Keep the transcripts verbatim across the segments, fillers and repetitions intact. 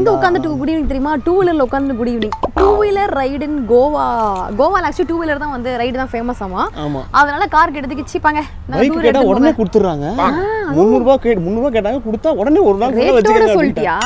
வந்து உட்கார்ந்து good evening தெரியுமா டூ வீலர்ல உட்கார்ந்து good evening two wheeler ride in Goa கோவால ஆக்சுவலி டூ வீலர் தான் வந்து ரைடு தான் ஃபேமஸ் ஆமா அதனால கார் கேட்டதுக்கு சீப்பாங்க பைக் கேட்டா உடனே கொடுத்துறாங்க முந்நூறு ரூபாய் கேட் முந்நூறு ரூபாய் கேட்டாங்க கொடுத்தா உடனே ஒரு நாள் கூட வச்சிருங்க சொல்லிட்டியா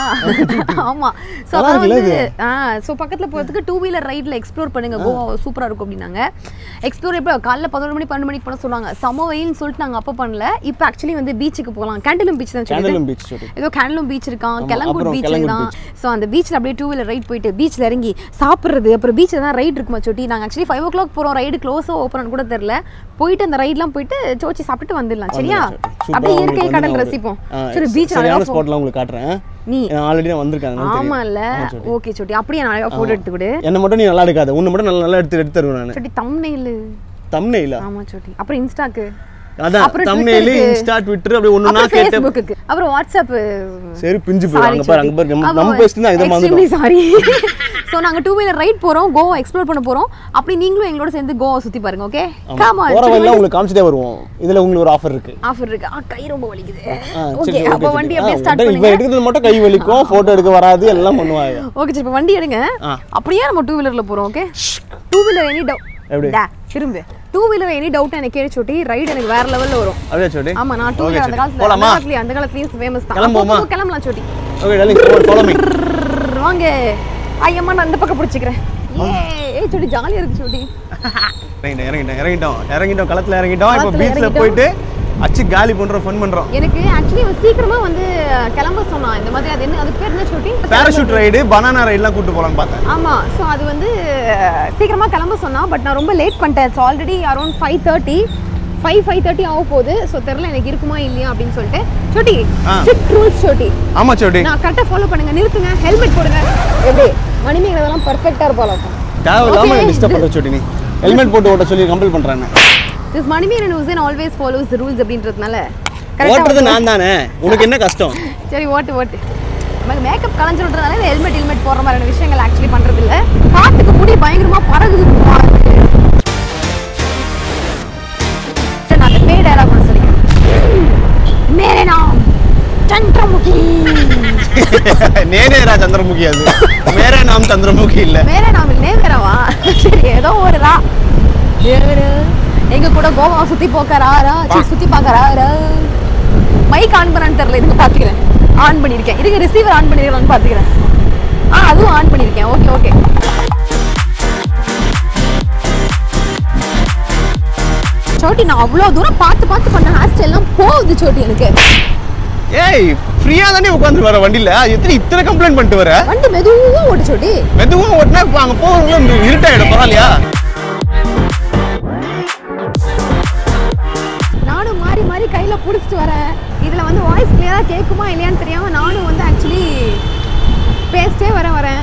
ஆமா சோ அத வந்து சோ பக்கத்துல போறதுக்கு டூ வீலர் ரைட்ல எக்ஸ்ப்ளோர் பண்ணுங்க கோவா சூப்பரா இருக்கும் அப்படினாங்க எக்ஸ்ப்ளோர் இப்ப காலைல பதினொரு மணி பன்னெண்டு மணிக்கு பண்ண சொன்னாங்க சம வெயில்னு சொல்லிட்டு நாங்க அப்ப பண்ணல இப்போ ஆக்சுவலி வந்து பீச்சுக்கு போலாம் கேண்டலும் பீச் தான் கேண்டலும் பீச் ஏதோ கேண்டலும் பீச் இருக்கான் கெலங்கூட் பீச் தான் சோ அந்த பீச்ல அப்படியே டூ வீலர் ரைட் போயிட்டு பீச்ல இறங்கி சாப்பிடுறது அப்புறம் பீச்ல தான் ரைட் இருக்குமா சொட்டி நாங்க ஆக்சுவலி ஃபைவ் ஓ கிளாக் போறோம் ரைடு க்ளோஸோ ஓப்பன் கூட தெரியல போயிட்டு அந்த ரைட்லாம் போயிட்டு சோச்சி சாப்பிட்டு வந்துடலாம் சரியா அப்படியே இயற்கை கடல் ரசிப்போம் சரி பீச் அழகா ஸ்பாட்ல உங்களுக்கு காட்டுறேன் நீ ஆல்ரெடி நான் வந்திருக்காங்க ஆமா இல்ல ஓகே சொட்டி அப்படியே நான் அழகா போட்டோ எடுத்து கொடு என்ன மட்டும் நீ நல்லா எடுக்காத உன்னை மட்டும் நல்லா நல்லா எடுத்து எடுத்து தருவேன் நான் சொட்டி தம்ப்நெயில் தம்ப்நெயில் ஆமா சொட்டி அப்புறம் இன்ஸ்டாக்கு அதான் தம்ப்நெயில் இன்ஸ்டா ட்விட்டர் அப்படியே ஒண்ணுனா கேட்ட ஃபேஸ்புக்கு அப்புறம் வாட்ஸ்அப் சரி பிஞ்சு போய் அங்க பாரு அங்க பாரு நம்ம பேசிட்டு தான் இத மாதிரி சாரி சோ நாங்க டூ வீலர் ரைட் போறோம் கோவா எக்ஸ்ப்ளோர் பண்ண போறோம் அப்படி நீங்களும் எங்களோட சேர்ந்து கோவா சுத்தி பாருங்க ஓகே கம் ஆன் போற வழில உங்களுக்கு காமிச்சிட்டே வருவோம் இதுல உங்களுக்கு ஒரு ஆஃபர் இருக்கு ஆஃபர் இருக்கு ஆ கை ரொம்ப வலிக்குது ஓகே அப்ப வண்டி அப்படியே ஸ்டார்ட் பண்ணுங்க இப்போ எடுக்கிறது மட்டும் கை வலிக்கும் போட்டோ எடுக்க வராது எல்லாம் பண்ணுவாங்க ஓகே சரி இப்போ வண்டி எடுங்க அப்படியே நம்ம டூ வீலர்ல போறோம் okay two wheeler any doubt எப்படிடா திரும்ப டூ வீலர் எனி டவுட் எனக்கு கேளு சொட்டி ரைட் எனக்கு வேற லெவல்ல வரும் அப்படியே சொட்டி ஆமா நான் டூ வீலர் அந்த காலத்துல அந்த காலத்துல அந்த காலத்துல ஃபேமஸ் தான் கிளம்புமா கிளம்பலாம் சொட்டி ஓகே டார்லிங் ஃபாலோ மீ வாங்க ஐயம்மா நான் அந்த பக்கம் பிடிச்சிக்கிறேன் ஏய் சொட்டி ஜாலியா இருக்கு சொட்டி இறங்கிட்டோம் இறங்கிட்டோம் இறங்கிட்டோம் களத்துல இறங்கிட்டோம் இப்போ பீச்ல போயிட்டு அச்சி காலி பண்றோம் ஃபன் பண்றோம் எனக்கு एक्चुअली சீக்கிரமா வந்து கிளம்ப சொன்னா இந்த மாதிரி அது என்ன அது பேர் என்ன சொட்டி பாராசூட் ரைடு பனானா ரைட்லாம் கூட்டி போலாம் பார்த்தேன் ஆமா சோ அது வந்து சீக்கிரமா கிளம்ப சொன்னா பட் நான் ரொம்ப லேட் பண்ணிட்டேன் it's already around five thirty five five thirty ஆக போகுது ஸோ தெரியல எனக்கு இருக்குமா இல்லையா அப்படின்னு சொல்லிட்டு சொட்டி ஸ்ட்ரிக்ட் ரூல்ஸ் சொட்டி ஆமா சொட்டி நான் கரெக்டாக ஃபாலோ பண்ணுங்க நிறுத்துங்க ஹெல்மெட் போடுங்க எப்படி மணிமேகலை இதெல்லாம் பர்ஃபெக்டாக இருப்பாள் தேவையில்லாம டிஸ்டர்ப் பண்ண சொட்டி நீ ஹெல்மெட் போட்டு ஓட்ட சொல்லி கம்பல் பண்றானே This Manimegalai and Hussain always follows the rules அப்படின்றதுனால ஓட்றது நான் தானே உனக்கு என்ன கஷ்டம் சரி ஓட்டு ஓட்டு நமக்கு மேக்கப் கலஞ்சிடுறதுனால ஹெல்மெட் ஹெல்மெட் போடுற மாதிரியான விஷயங்கள் ஆக்சுவலி பண்றது இல்ல காத்துக்கு முடி பயங்கரமா பறகுது நான் அந்த பே டயலாக் ஒன்று சொல்லிக்கிறேன் மேரே நாம் சந்திரமுகி நேரேரா சந்திரமுகி அது மேரே நாம் சந்திரமுகி இல்ல மேரே நாம் நேரேராவா சரி ஏதோ ஒரு ரா எங்க கூட கோவா சுத்தி போக்கறாரா சுத்தி பாக்கறாரா மைக் ஆன் பண்ணான்னு தெரியல இதுக்கு பாத்துக்கிறேன் ஆன் பண்ணிருக்கேன் இதுக்கு ரிசீவர் ஆன் பண்ணிருக்கேன்னு பாத்துக்கிறேன் ஆ அதுவும் ஆன் பண்ணிருக்கேன் ஓகே ஓகே சோட்டி நான் அவ்வளவு தூரம் பார்த்து பார்த்து பண்ண ஹேர் ஸ்டைல் எல்லாம் போகுது சோட்டி எனக்கு ஏய் ஃப்ரீயா தானே உட்கார்ந்து வர வண்டில எத்தனை இத்தனை கம்ப்ளைண்ட் பண்ணிட்டு வர வண்டி மெதுவா ஓடு சோட்டி மெதுவா ஓடுனா அங்க போறவங்க இருட்டாயிடும் பரவாயில்லையா மாதிரி கையில புடிச்சிட்டு வரேன் இதுல வந்து வாய்ஸ் கிளியரா கேக்குமா இல்லையான்னு தெரியாம நானும் வந்து ஆக்சுவலி பேசிட்டே வர வரேன்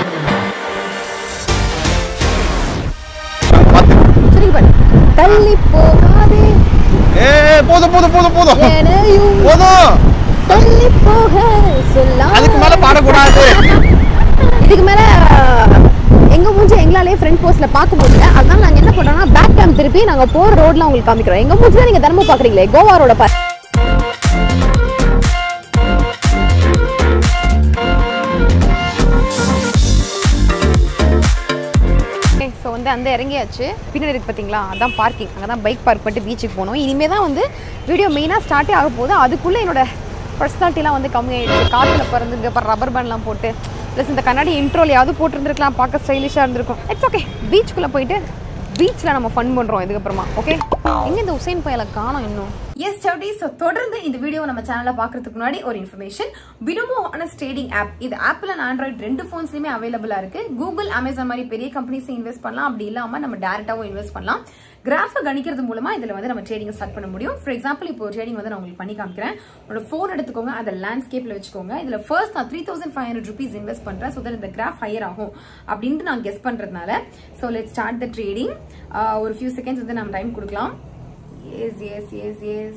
சரி பாரு தள்ளி போகாதே ஏய் போடு போடு போடு போடு போடு தள்ளி போக சொல்லாத அதுக்கு மேல பாட கூடாது இதுக்கு மேல எங்க மூஞ்சி எங்களாலே ஃப்ரண்ட் போஸ்ட்ல பார்க்க முடியல அதனால நாங்க என்ன பண்றோம்னா பேக் கேம் திருப்பி நாங்க போற ரோட்ல உங்களுக்கு காமிக்கிறோம் எங்க மூஞ்சி தான் நீங்க தினமும் பாக்குறீங்களே கோவா ரோட பாரு ஸோ வந்து அந்த இறங்கியாச்சு பின்னாடி இருக்கு பார்த்தீங்களா அதான் பார்க்கிங் அங்கே தான் பைக் பார்க் பண்ணிட்டு பீச்சுக்கு போகணும் இனிமேல் தான் வந்து வீடியோ மெயினாக ஸ்டார்ட்டே ஆக போகுது அதுக்குள்ளே என்னோட பர்சனாலிட்டிலாம் வந்து கம்மியாயிடுச்சு காற்றுல பறந்து இங்கே அப்புறம் ரப்பர் பேண்ட்லாம் போட்டு ப்ளஸ் இந்த கண்ணாடி இன்ட்ரோலையாவது போட்டுருந்துருக்கலாம் பார்க்க ஸ்டைலிஷாக இருந்திருக்கும் இட்ஸ் ஓகே பீச்சுக்குள்ளே போயிட்டு பீச்சில் நம்ம ஃபன் பண்ணுறோம் இதுக்கப்புறமா ஓகே எங்கே இந்த ஹுசைன் பையலை காணோம் இன்னும் எஸ் சவுடி ஸோ தொடர்ந்து இந்த வீடியோ நம்ம சேனலில் பார்க்கறதுக்கு முன்னாடி ஒரு information Binomo honest trading app இது ஆப்பிள் அண்ட் ஆண்ட்ராய்ட் ரெண்டு ஃபோன்ஸ்லையுமே அவைலபிளாக இருக்குது கூகுள் அமேசான் மாதிரி பெரிய கம்பெனிஸை இன்வெஸ்ட் பண்ணலாம் அப்படி இல்லாமல் நம்ம டேரெக்டாகவும் இன்வெஸ்ட் பண்ணலாம் கிராஃபை கணிக்கிறது மூலமா இதில் வந்து நம்ம ட்ரேடிங் ஸ்டார்ட் பண்ண முடியும் ஃபார் எக்ஸாம்பிள் இப்போ ட்ரேடிங் வந்து நான் உங்களுக்கு பண்ணி காமிக்கிறேன் உங்களோட ஃபோன் எடுத்துக்கோங்க அதை லேண்ட்ஸ்கேப்பில் வச்சுக்கோங்க இதில் ஃபர்ஸ்ட் நான் three thousand five hundred rupees invest பண்ணுறேன் ஸோ தட் இந்த கிராஃப் ஹையர் ஆகும் அப்படின்ட்டு நான் கெஸ் பண்ணுறதுனால so let start the trading ஒரு ஃபியூ செகண்ட்ஸ் வந்து நம்ம டைம் கொடுக்கலாம் yes yes yes yes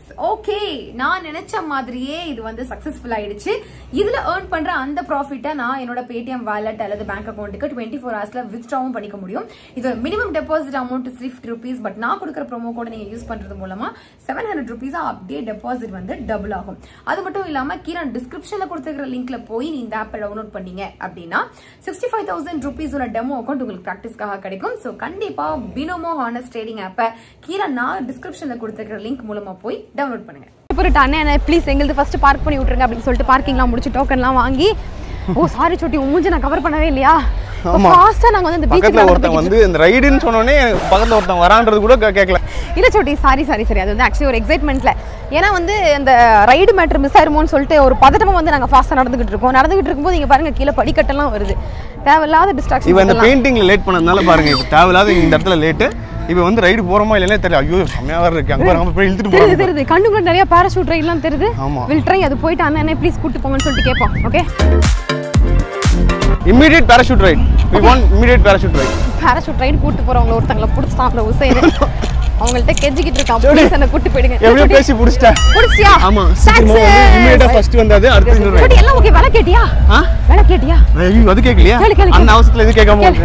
okay, நான் நினைச்ச மாதிரியே இது வந்து சக்சஸ்ஃபுல் ஆயிடுச்சு. இதுல ஏர்ன் பண்ற அந்த ப்ராஃபிட்டை நான் என்னோட பேடிஎம் வாலெட் அல்லது பேங்க் அக்கௌண்ட்டுக்கு டுவெண்ட்டி ஃபோர் ஹவர்ஸ்ல வித்ட்ராவும் பண்ணிக்க முடியும். இது minimum deposit amount fifty rupees. But நான் கொடுக்குற ப்ரோமோ கோட நீங்க யூஸ் பண்றது மூலமா செவன் ஹண்ட்ரட் ருபீஸ் அப்படியே டெபாசிட் வந்து டபுள் ஆகும். அது மட்டும் இல்லாம கீழே டிஸ்கிரிப்ஷன்ல கொடுத்துருக்கிற லிங்க்ல போய் நீ இந்த ஆப்பை டவுன்லோட் பண்ணீங்க அப்படின்னா sixty five thousand rupees demo account உங்களுக்கு பிராக்டிஸ்க்காக கிடைக்கும். ஸோ கண்டிப்பா பினோமோ ஹானஸ்ட் ட்ரேடிங் ஆப்பை கீழே நான் டிஸ்கிரிப்ஷன்ல கொடுத்துருக்கிற லிங்க் மூலமா போய் டவுன்லோட் பண்ணுங்க. போயிட்டு அண்ணே ப்ளீஸ் எங்களுக்கு ஃபர்ஸ்ட் பார்க் பண்ணி விட்டுருங்க அப்படின்னு சொல்லிட்டு பார்க்கிங்லாம் முடிச்சு டோக்கன்லாம் வாங்கி, ஓ சாரி சோட்டி மூஞ்சி நான் கவர் பண்ணவே இல்லையா, ஃபாஸ்டா நாங்க வந்து இந்த பீச்ல ஒருத்தன் வந்து இந்த ரைடுன்னு சொன்னோனே பக்கத்துல ஒருத்தன் வரான்றது கூட கேட்கல. இல்ல சோட்டி சாரி சாரி சரி அது வந்து ஆக்சுவலி ஒரு எக்ஸைட்மெண்ட்ல, ஏன்னா வந்து அந்த ரைடு மேட்டர் மிஸ் ஆயிருமோன்னு சொல்லிட்டு ஒரு பதட்டமா வந்து நாங்க ஃபாஸ்டா நடந்துகிட்டு இருக்கோம். நடந்துகிட்டு இருக்கும்போது இங்க பாருங்க கீழே படிக்கட்டெல்லாம் வருது, தேவையில்லாத டிஸ்ட்ராக்ஷன். இவன் இந்த பெயிண்டிங்ல லேட் பண்ணதுனால பாருங்க இப்போ தேவையில்லாத இந்த இடத்துல லேட்டு. இப்போ வந்து ரைடு போறோமா இல்லையா தெரியல. ஐயோ செமையா வேற இருக்கு, அங்க பாருங்க போய் இழுத்துட்டு போறாங்க. தெரியுது தெரியுது கண்ணுக்குள்ள நிறைய பாராசூட் ரைட்லாம் தெரியுது. வில் ட்ரை அது போயிட்டு அண்ணே ப்ளீஸ் கூட்டி போங்கன்னு சொல்லிட்டு கேட்போம். Okay, immediate parachute ride. We want immediate parachute ride. parachute ride கூட்டி போறவங்க ஒருத்தங்கள புடிச்சாப்ல ஹுசைன். அவங்கள்ட்ட கெஞ்சிக்கிட்டு இருக்கான், ப்ளீஸ் என்ன கூட்டி போயிடுங்க. எப்படியோ பேசி புடிச்சிட்டா. புடிச்சியா? ஆமா. இமிடியேட்டா ஃபர்ஸ்ட் வந்தாது, அடுத்து இன்னொரு ரைட். எல்லாம் ஓகே. வேலை கேட்டியா? ஆ வேலை கேட்டியா? ஐயோ அது கேக்கலையா? அந்த அவசரத்துல இது கேட்காம போறேன்.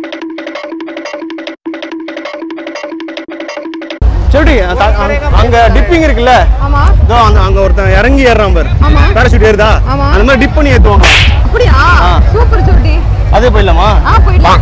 சரி, அங்க டிப்பிங் இருக்குல்ல? ஆமா. தோ அங்க அங்க ஒருத்தன் இறங்கி ஏறறான் பாரு. parachute ஏறுதா? அந்த மாதிரி டிப் பண்ணி ஏத்துவாங்க. அப்படியே சூப்பர் சோட்டி. அதே போயிடலாமா? ஆ போயிடலாம்.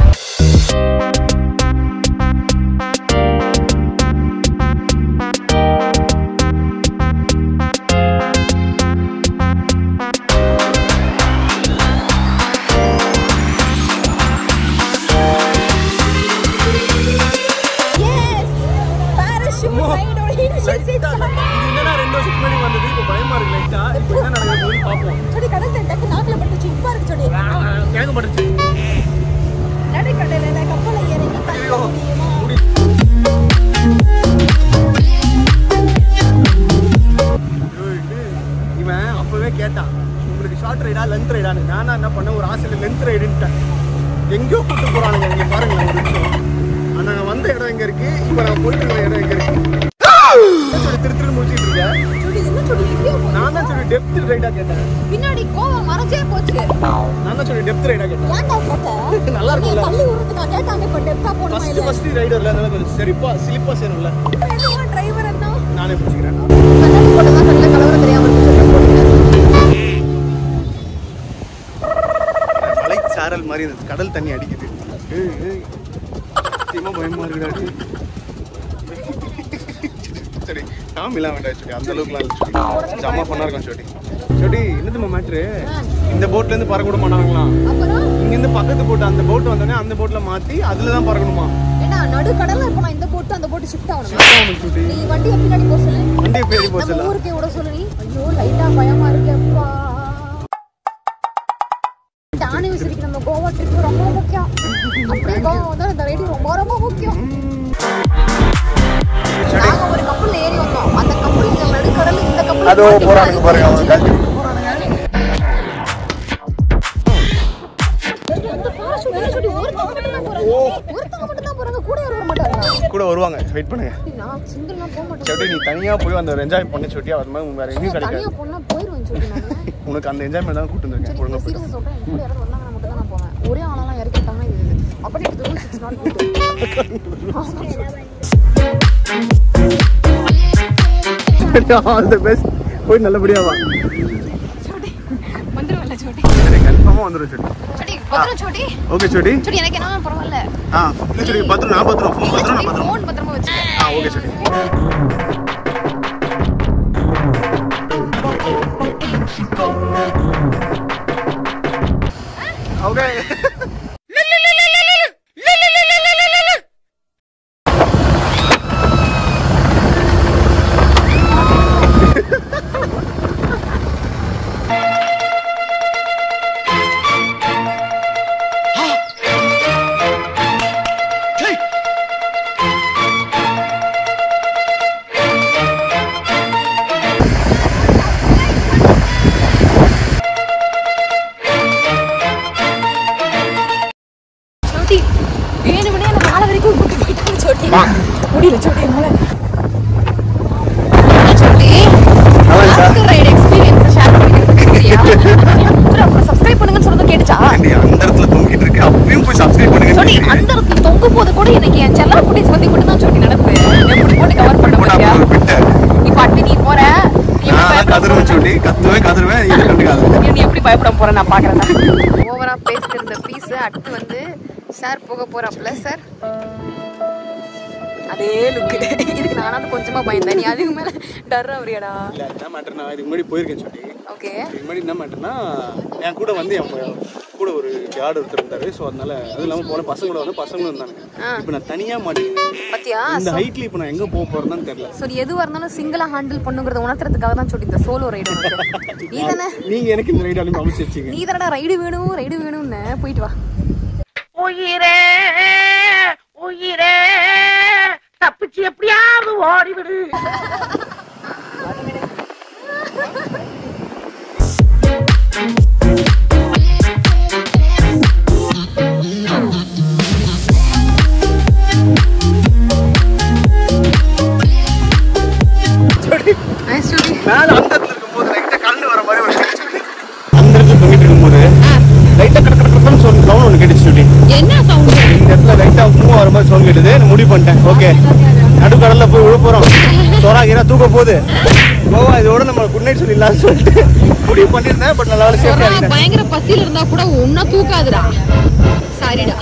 எங்கயோ கூட்டு போறானுங்க. இங்க பாருங்க ஒரு நிமிஷம். ஆனா நான் வந்த இடம் எங்க இருக்கு, இப்போ நான் போயிட்டு இருக்க இடம் எங்க இருக்கு? சொல்லி திரு திரு முடிச்சிட்டு இருக்கேன். சொல்லி என்ன சொல்லி எங்கயோ போ. நான் தான் சொல்லி டெப்த் ரைடா கேட்டேன். பின்னாடி கோவம் மறஞ்சே போச்சு. நான் தான் சொல்லி டெப்த் ரைடா கேட்டேன். ஏன்டா கேட்ட? நல்லா இருக்குல. பள்ளி ஊருக்கு நான் கேட்டானே இப்ப டெப்தா போணுமா இல்ல? ஃபர்ஸ்ட் ஃபர்ஸ்ட் ரைடர்ல அதனால கொஞ்சம் சரிப்பா ஸ்லிப்பா சேரும்ல. என்ன டிரைவர் என்ன? நானே பிடிச்சிக்கிறேன். கண்ணாடி போட்டா நல்ல கலவர தெரியாம இருக்கு சொல்றேன். மலை சாரல் மாதிரி இந்த கடல் தண்ணி அடிக்குது. ஏய் ஏய் சீமா பயமா இருக்குடா. சரி காமிலாம் வேண்டாம் சொல்லி அந்த அளவுக்குலாம் இல்லை. ஜம்மா பண்ணா இருக்கும் சொல்லி சொல்லி என்னதுமா மேட்ரு, இந்த போட்ல இருந்து பறக்க விட மாட்டாங்களா? இங்க இருந்து பக்கத்து போட்டு அந்த போட் வந்தோடனே அந்த போட்ல மாத்தி அதுல தான் பறக்கணுமா? ஏன்னா நடு கடல்ல இப்போ நான் இந்த போட் அந்த போட் ஷிஃப்ட் ஆகணும். நீ வண்டியை பின்னாடி போக சொல்லு. வண்டியை பின்னாடி போக சொல்லு. ஊருக்கே விட சொல்லு நீ. ஐயோ லைட்டா பயமா இருக்கு அப்பா. ஆனிவர்சரிக்கு நம்ம கோவா ட்ரிப் ரொம்ப முக்கியம். அப்படியே கோவா வந்து அந்த ரைடு ரொம்ப ரொம்ப முக்கியம். நாங்க ஒரு கப்பல் ஏறி வந்தோம். அந்த கப்பல் இந்த நடுக்கடல் இந்த கப்பல் அதோ போறாங்க பாருங்க அவங்க கட்டி போறாங்க. அந்த பாராசூட் பாராசூட் ஒருத்தங்க மட்டும் தான் போறாங்க. ஒருத்தங்க மட்டும் தான் போறாங்க. கூட யாரும் வர மாட்டாங்க. கூட வருவாங்க. வெயிட் பண்ணுங்க. நான் சிங்கிளா போக மாட்டேன். சரி நீ தனியா போய் அந்த என்ஜாய் பண்ணி சொல்லியா அது மாதிரி வேற எங்கயும் கிடைக்காது. தனியா போனா போயிடுவேன் சொல்லி நான். உனக்கு அந்த என்ஜாய்மென்ட் தான் கூட்டி வந்திருக்கேன். ஒழுங்கா போய் சீரியஸா சொல்றேன். கூட யாரும் வந்தாங்க மட்டும் தான் நான் போவேன். ஒரே ஆளாலாம் இறக்கிட்டாங்கன்னா இது அப்படியே இது rules it's not good. All the best. போய் நல்லபடியா வா. छोटी வந்துருவல छोटी. சரி கன்ஃபார்மா வந்துரும் छोटी. छोटी பத்திரம் छोटी. ஓகே छोटी. छोटी எனக்கு என்ன பரவாயில்லை. ஆ இல்ல छोटी பத்திரம் நான் பத்திரம் ஃபோன் பத்திரம் நான் பத்திரம். ஃபோன் பத்திரமா வச்சு. ஆ ஓகே छोटी. ஓகே. பாத்துருவேன் இது கண்டுக்காது. நீ எப்படி பயப்பட போற நான் பாக்குறேன். ஓவரா பேசிட்டு இருந்த பீஸ் அடுத்து வந்து சார் போக போறாப்ல. சார் அதே லுக்கு. இதுக்கு நானாவது கொஞ்சமா பயந்தேன், நீ அதுக்கு மேல டர்ரா வரியாடா. இல்ல என்ன மேட்டர், நான் இதுக்கு முன்னாடி போயிருக்கேன் சொல்லி. ஓகே, இதுக்கு முன்னாடி என்ன மேட்டர்னா என் கூட வந்து என் கூட ஒரு கார்டு ஒருத்தர் இருந்தாரு. ஸோ அதனால அது இல்லாமல் போன பசங்களோட வந்து பசங்களும் இருந்தாங்க. இப்போ நான் தனியாக மாட்டேன் பத்தியா இந்த ஹைட்ல. இப்போ நான் எங்கே போக போறேன்னு தெரியல. ஸோ எதுவாக இருந்தாலும் சிங்கிளாக ஹேண்டில் பண்ணுங்கிறத உணர்த்துறதுக்காக தான் சொல்லி இந்த சோலோ ரைடு. நீ தானே நீங்க எனக்கு இந்த ரைடு அனுப்பி அமைச்சு வச்சிங்க. நீ தானடா ரைடு வேணும் ரைடு வேணும்னு போயிட்டு வா. உயிரே உயிரே தப்பிச்சு எப்படியாவது ஓடிவிடு. மேல அந்த இடத்துல இருக்கும்போது லைட்டா கலந்து வர மாதிரி ஒரு அந்த இடத்துல தொங்கிட்டு இருக்கும்போது லைட்டா கட கட கடன்னு சவுண்ட் சவுண்ட் ஒன்று கேட்டுச்சு சொல்லி. என்ன சவுண்ட்? இந்த இடத்துல லைட்டா மூவ் வர மாதிரி சவுண்ட் கேட்டுது. நான் முடிவு பண்ணிட்டேன், ஓகே நடுக்கடல்ல போய் விழ போறோம், சோறா கீரா தூக்க போகுது, கோவா இதோட நம்ம குட் நைட் சொல்லிடலாம்னு சொல்லிட்டு முடிவு பண்ணியிருந்தேன். பட் நல்லா சேஃப்டியா இருக்கேன். பயங்கர பசியில இருந்தா கூட ஒன்னா தூக்காதுடா. சாரிடா.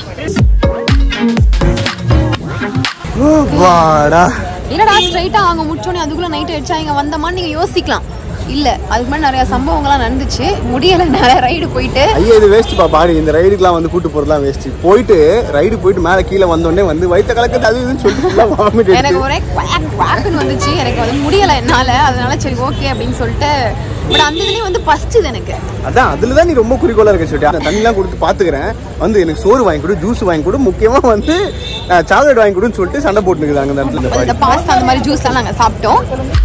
வாடா இல்லடா ஸ்ட்ரைட்டா அவங்க முச்சோனே அதுக்குள்ள நைட் ஆயிடுச்சா இங்க வந்தமான்னு நீங்க யோசிக்கலாம். இல்ல அதுக்கு முன்னாடி நிறைய சம்பவங்கள்லாம் நடந்துச்சு. முடியல, நிறைய ரைடு போயிட்டு. ஐயா இது வேஸ்ட் பா பாடி. இந்த ரைடுக்குலாம் வந்து கூட்டு போறதுலாம் வேஸ்ட். போயிட்டு ரைடு போயிட்டு மேலே கீழே வந்தோடனே வந்து வயிற்ற கலக்குது அது இதுன்னு சொல்லிட்டு எனக்கு ஒரே குவாக் குவாக்குன்னு வந்துச்சு. எனக்கு வந்து முடியல என்னால. அதனால சரி ஓகே அப்படின்னு சொல்லிட்டு. பட் அந்த இதுலயும் வந்து பசிச்சுது எனக்கு. அதான் அதுல தான் நீ ரொம்ப குறிக்கோளா இருக்க சொல்லிட்டு அந்த தண்ணிலாம் கொடுத்து பாத்துக்கிறேன். வந்து எனக்கு சோறு வாங்கி கொடு, ஜூஸ் வாங்கி கொடு, முக்கியமா வந்து சாக்லேட் வாங்கி கொடுன்னு சொல்லிட்டு சண்டை போட்டுருக்குதாங்க அந்த இடத்துல. இந்த பாஸ்தா அந்த மாதிரி ஜூஸ்லாம் நாங்க சாப்பிட்டோம்.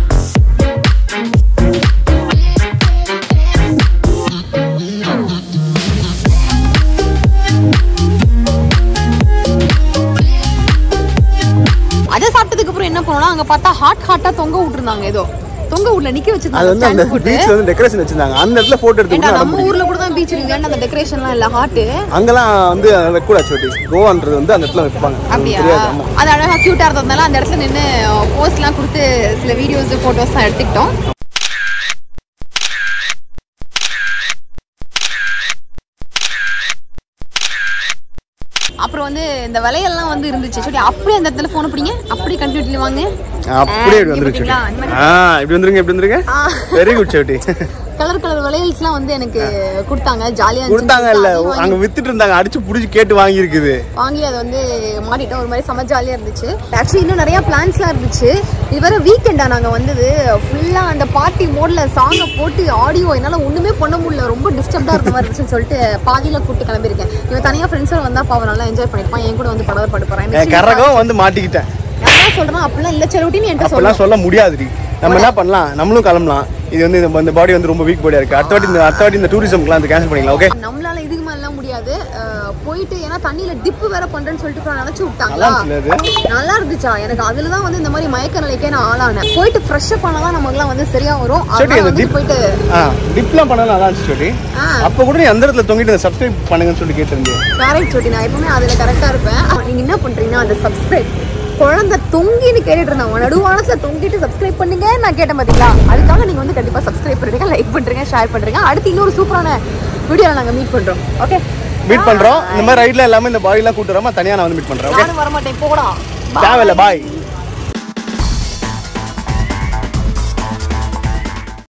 அதை சாப்பிட்டதுக்கு அப்புறம் என்ன பண்ணோம்னா அங்க பார்த்தா ஹாட் ஹாட்டா தொங்க விட்டுருந்தாங்க. ஏதோ தொங்க ஊர்ல நிக்க வச்சிருந்தாங்க. அது வந்து அந்த பீச்ல வந்து டெக்கரேஷன் வச்சிருந்தாங்க. அந்த இடத்துல போட்டோ எடுத்து நம்ம ஊர்ல கூட தான் பீச் இருக்கு. அந்த டெக்கரேஷன்லாம் இல்ல ஹாட். அங்கலாம் வந்து வைக்கூடா சொல்லி. கோவான்றது வந்து அந்த இடத்துல வைப்பாங்க. அப்படியா? அது அழகா கியூட்டா இருந்ததுனால அந்த இடத்துல நின்று போஸ்ட்லாம் கொடுத்து சில வீடியோஸ் போட்டோஸ் தான் எடுத்துக்கிட்டோம். அப்புறம் வந்து இந்த வளையல்லாம் வந்து இருந்துச்சு சொல்லி அப்படியே அந்த இடத்துல போன் பிடிங்க அப்படியே கண்டினியூ வாங்க. அப்படியே வந்துருச்சு. ஆ இப்படி வந்துருங்க இப்படி வந்துருங்க. வெரி குட் சோட்டி. கலர் கலர் வளையல்ஸ்லாம் வந்து எனக்கு கொடுத்தாங்க. ஜாலியா கொடுத்தாங்க இல்ல அங்க வித்துட்டு இருந்தாங்க. அடிச்சு புடிச்சு கேட்டு வாங்கி இருக்குது. வாங்கி அதை வந்து மாட்டிட்டோம். ஒரு மாதிரி செம ஜாலியா இருந்துச்சு. ஆக்சுவலி இன்னும் நிறைய பிளான்ஸ்லாம் இருந்துச்சு. இது வேற வீக்கெண்டா நாங்க வந்தது. ஃபுல்லா அந்த பார்ட்டி மோட்ல சாங்க போட்டு ஆடியோ என்னால ஒண்ணுமே பண்ண முடியல. ரொம்ப டிஸ்டர்ப்டா இருந்த மாதிரி இருந்துச்சுன்னு சொல்லிட்டு பாதியில கூட்டு கிளம்பிருக்கேன். இவன் தனியா ஃப்ரெண்ட்ஸோட வந்தா பாவம் நல்லா என்ஜாய் பண்ணிருப்பான். என் கூட வந்து படத்தை பாட்டு போறேன். கரகம் வந்து மாட்டிக்கிட்டேன். நான் சொல்றேன் அப்படிலாம் இல்ல செலவுட்டி நீ என்கிட்ட சொல்லலாம் சொல்ல முடியாது. நம்ம என்ன பண்ணலாம், நம்மளும் கிளம்பலாம். இது வந்து இந்த பாடி வந்து ரொம்ப வீக் பாடியா இருக்கு. அடுத்த வாட்டி இந்த அடுத்த வாட்டி இந்த டூரிசம்க்குலாம் வந்து கேன்சல் பண்ணிக்கலாம். ஓகே நம்மளால இதுக்கு மேலாம் முடியாது. போயிட்டு ஏன்னா தண்ணியில டிப்பு வேற பண்றேன்னு சொல்லிட்டு நினைச்சு விட்டாங்களா. நல்லா இருந்துச்சா எனக்கு. அதுலதான் வந்து இந்த மாதிரி மயக்க நிலைக்கே நான் ஆளானேன். போயிட்டு ஃப்ரெஷ் அப் பண்ணாதான் நமக்குலாம் வந்து சரியா வரும். போயிட்டு டிப்லாம் பண்ணலாம் நல்லா இருந்துச்சு சொல்லி. அப்ப கூட நீ அந்த இடத்துல தொங்கிட்டு சப்ஸ்கிரைப் பண்ணுங்கன்னு சொல்லி கேட்டிருந்தேன். கரெக்ட் சொல்லி. நான் எப்பவுமே அதுல கரெக்டா இருப்பேன். நீங்க என்ன பண்றீங்கன்னா அந்த சப்ஸ்கிரைப் குழந்தை தொங்கின்னு கேட்டுட்டு இருந்தாங்க. நடுவானத்துல தொங்கிட்டு சப்ஸ்கிரைப் பண்ணுங்க நான் கேட்டேன் பாத்தீங்களா. அதுக்காக நீங்க வந்து கண்டிப்பா சப்ஸ்கிரைப் பண்ணுங்க, லைக் பண்றீங்க, ஷேர் பண்றீங்க. அடுத்து இன்னொரு சூப்பரான வீடியோல நாங்க மீட் பண்றோம். ஓகே மீட் பண்றோம். இந்த மாதிரி ரைட்ல எல்லாமே இந்த பாடி எல்லாம் கூட்டுறோமா தனியா நான் வந்து மீட் பண்றேன். ஓகே நானும் வர மாட்டேன் போடா. தேவையில்ல பாய்.